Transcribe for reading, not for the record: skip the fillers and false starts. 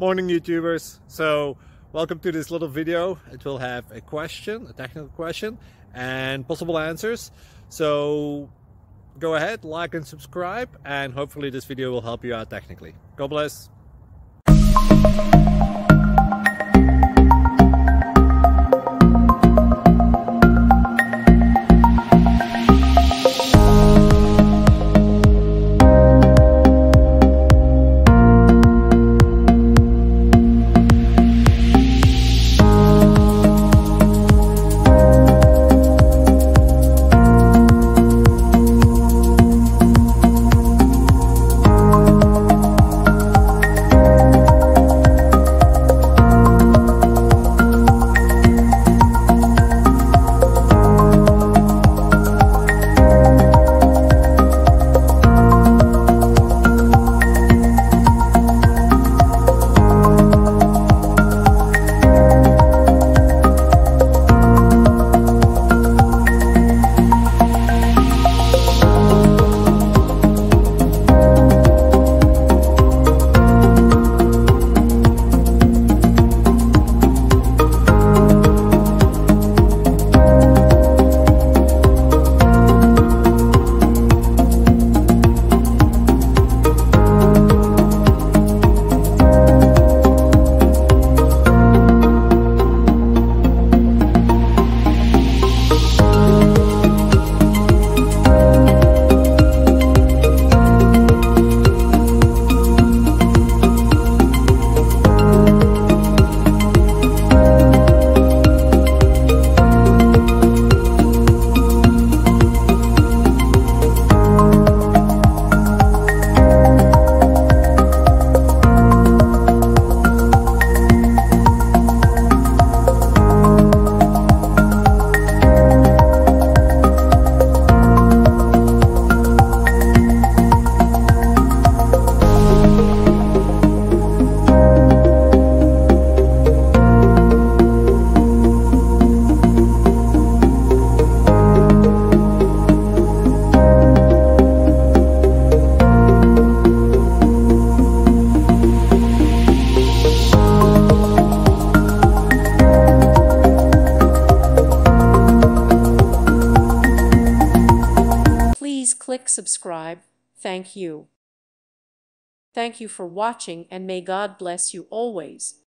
Morning YouTubers. So welcome to this little video. It will have a question, a technical question, and possible answers. So go ahead, like and subscribe, and hopefully this video will help you out technically. God bless. Please click subscribe. Thank you. Thank you for watching, and may God bless you always.